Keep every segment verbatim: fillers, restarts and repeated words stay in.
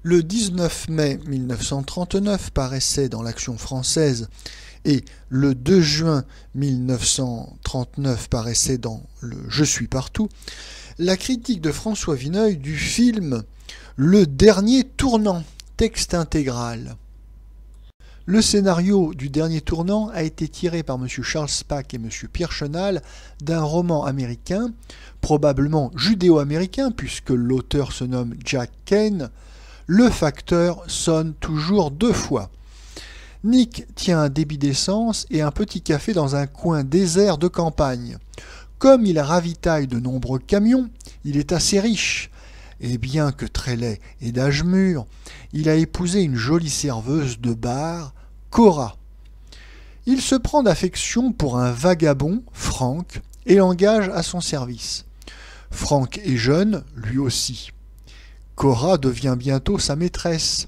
Le dix-neuf mai mille neuf cent trente-neuf paraissait dans l'Action française et le deux juin mille neuf cent trente-neuf paraissait dans le Je suis partout, la critique de François Vineuil du film Le Dernier Tournant, texte intégral. Le scénario du Dernier Tournant a été tiré par M. Charles Spack et M. Pierre Chenal d'un roman américain, probablement judéo-américain puisque l'auteur se nomme Jack Kane. Le facteur sonne toujours deux fois. Nick tient un débit d'essence et un petit café dans un coin désert de campagne. Comme il ravitaille de nombreux camions, il est assez riche. Et bien que très laid et d'âge mûr, il a épousé une jolie serveuse de bar, Cora. Il se prend d'affection pour un vagabond, Frank, et l'engage à son service. Frank est jeune, lui aussi. Cora devient bientôt sa maîtresse.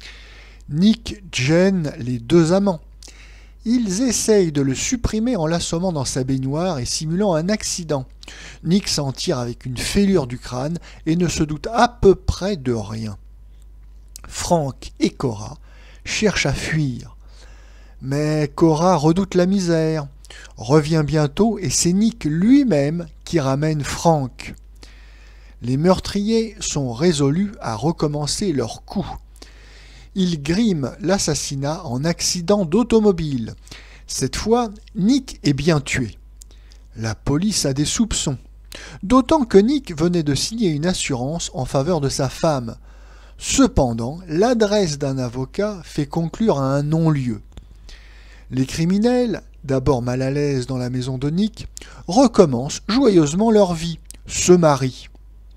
Nick gêne les deux amants. Ils essayent de le supprimer en l'assommant dans sa baignoire et simulant un accident. Nick s'en tire avec une fêlure du crâne et ne se doute à peu près de rien. Frank et Cora cherchent à fuir. Mais Cora redoute la misère, revient bientôt et c'est Nick lui-même qui ramène Frank. Les meurtriers sont résolus à recommencer leur coup. Ils griment l'assassinat en accident d'automobile. Cette fois, Nick est bien tué. La police a des soupçons. D'autant que Nick venait de signer une assurance en faveur de sa femme. Cependant, l'adresse d'un avocat fait conclure à un non-lieu. Les criminels, d'abord mal à l'aise dans la maison de Nick, recommencent joyeusement leur vie, se marient.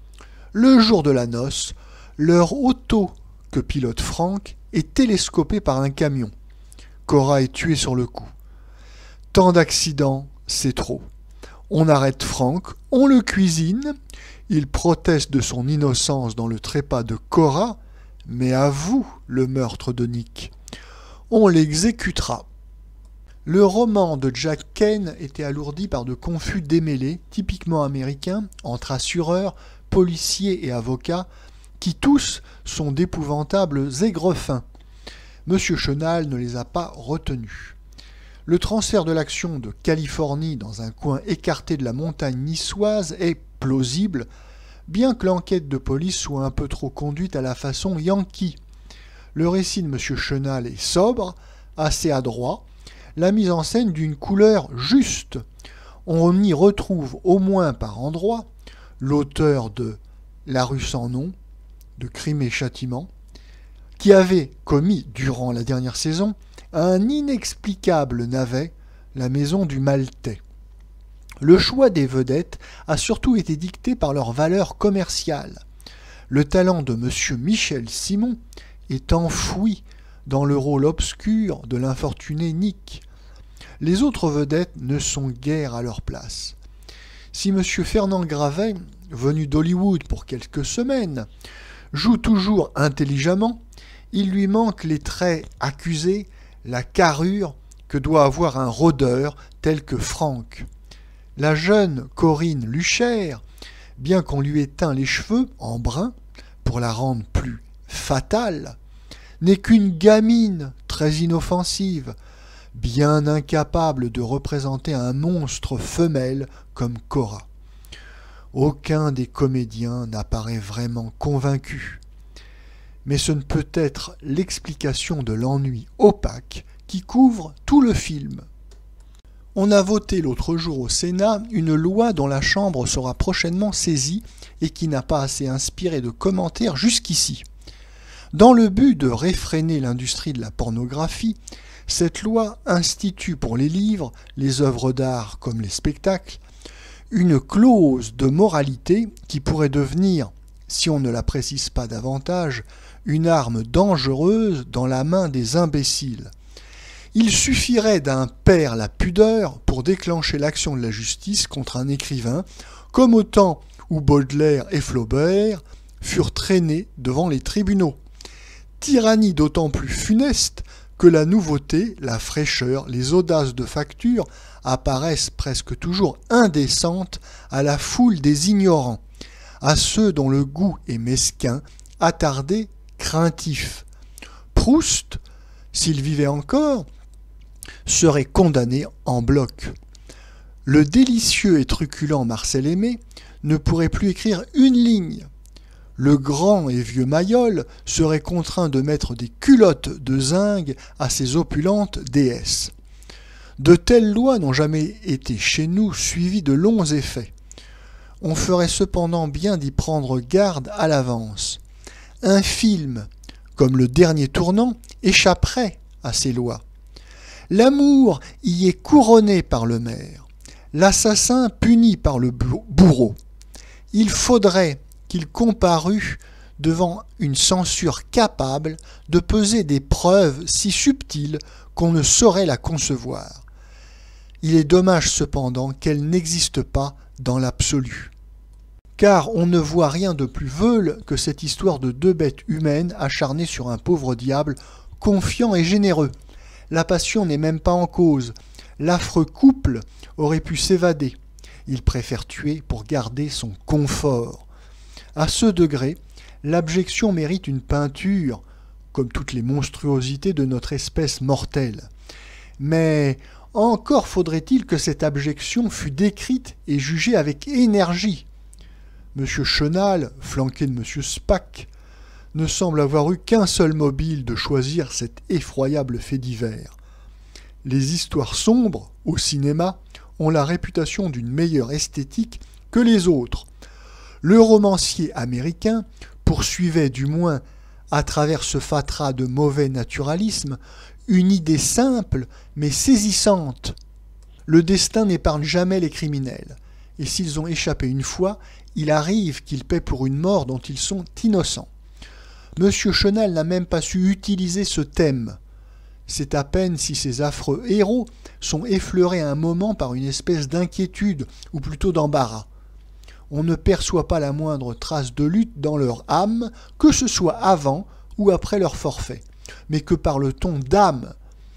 Le jour de la noce, leur auto que pilote Frank est télescopée par un camion. Cora est tuée sur le coup. Tant d'accidents, c'est trop. On arrête Frank, on le cuisine, il proteste de son innocence dans le trépas de Cora, mais avoue le meurtre de Nick. On l'exécutera. Le roman de Jack Kane était alourdi par de confus démêlés, typiquement américains, entre assureurs, policiers et avocats, qui tous sont d'épouvantables aigrefins. Monsieur Chenal ne les a pas retenus. Le transfert de l'action de Californie dans un coin écarté de la montagne niçoise est plausible, bien que l'enquête de police soit un peu trop conduite à la façon Yankee. Le récit de Monsieur Chenal est sobre, assez adroit, la mise en scène d'une couleur juste. On y retrouve au moins par endroits l'auteur de La rue sans nom, de Crime et Châtiment, qui avait commis, durant la dernière saison, un inexplicable navet, La maison du Maltais. Le choix des vedettes a surtout été dicté par leur valeur commerciale. Le talent de M. Michel Simon est enfoui dans le rôle obscur de l'infortuné Nick. Les autres vedettes ne sont guère à leur place. Si M. Fernand Gravet, venu d'Hollywood pour quelques semaines, joue toujours intelligemment, il lui manque les traits accusés, la carrure que doit avoir un rôdeur tel que Frank. La jeune Corinne Lucher, bien qu'on lui ait teint les cheveux en brun pour la rendre plus fatale, n'est qu'une gamine très inoffensive, bien incapable de représenter un monstre femelle comme Cora. Aucun des comédiens n'apparaît vraiment convaincu. Mais ce ne peut être l'explication de l'ennui opaque qui couvre tout le film. On a voté l'autre jour au Sénat une loi dont la Chambre sera prochainement saisie et qui n'a pas assez inspiré de commentaires jusqu'ici. Dans le but de réfréner l'industrie de la pornographie, cette loi institue pour les livres, les œuvres d'art comme les spectacles, une clause de moralité qui pourrait devenir, si on ne la précise pas davantage, une arme dangereuse dans la main des imbéciles. Il suffirait d'un père la pudeur pour déclencher l'action de la justice contre un écrivain, comme au temps où Baudelaire et Flaubert furent traînés devant les tribunaux. Tyrannie d'autant plus funeste que la nouveauté, la fraîcheur, les audaces de facture apparaissent presque toujours indécentes à la foule des ignorants, à ceux dont le goût est mesquin, attardés craintif. Proust, s'il vivait encore, serait condamné en bloc. Le délicieux et truculent Marcel Aimé ne pourrait plus écrire une ligne. Le grand et vieux Mayol serait contraint de mettre des culottes de zinc à ses opulentes déesses. De telles lois n'ont jamais été chez nous suivies de longs effets. On ferait cependant bien d'y prendre garde à l'avance. Un film, comme Le Dernier Tournant, échapperait à ces lois. L'amour y est couronné par le maire, l'assassin puni par le bourreau. Il faudrait qu'il comparût devant une censure capable de peser des preuves si subtiles qu'on ne saurait la concevoir. Il est dommage cependant qu'elle n'existe pas dans l'absolu. Car on ne voit rien de plus veule que cette histoire de deux bêtes humaines acharnées sur un pauvre diable, confiant et généreux. La passion n'est même pas en cause. L'affreux couple aurait pu s'évader. Il préfère tuer pour garder son confort. À ce degré, l'abjection mérite une peinture, comme toutes les monstruosités de notre espèce mortelle. Mais encore faudrait-il que cette abjection fût décrite et jugée avec énergie. Monsieur Chenal, flanqué de Monsieur Spack, ne semble avoir eu qu'un seul mobile de choisir cet effroyable fait divers. Les histoires sombres, au cinéma, ont la réputation d'une meilleure esthétique que les autres. Le romancier américain poursuivait du moins, à travers ce fatras de mauvais naturalisme, une idée simple mais saisissante. Le destin n'épargne jamais les criminels, et s'ils ont échappé une fois, il arrive qu'ils paient pour une mort dont ils sont innocents. Monsieur Chenal n'a même pas su utiliser ce thème. C'est à peine si ces affreux héros sont effleurés un moment par une espèce d'inquiétude, ou plutôt d'embarras. On ne perçoit pas la moindre trace de lutte dans leur âme, que ce soit avant ou après leur forfait, mais que par le ton d'âme,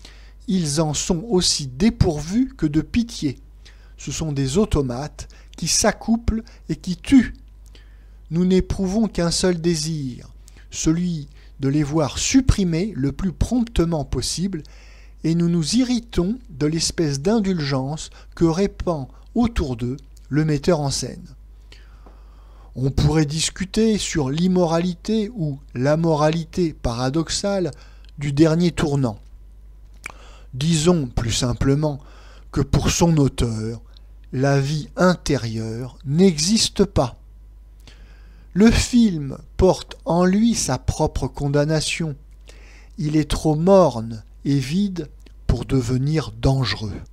ils en sont aussi dépourvus que de pitié. Ce sont des automates qui s'accouplent et qui tuent. Nous n'éprouvons qu'un seul désir, celui de les voir supprimés le plus promptement possible, et nous nous irritons de l'espèce d'indulgence que répand autour d'eux le metteur en scène. On pourrait discuter sur l'immoralité ou l'amoralité paradoxale du Dernier Tournant. Disons plus simplement que pour son auteur, la vie intérieure n'existe pas. Le film porte en lui sa propre condamnation. Il est trop morne et vide pour devenir dangereux.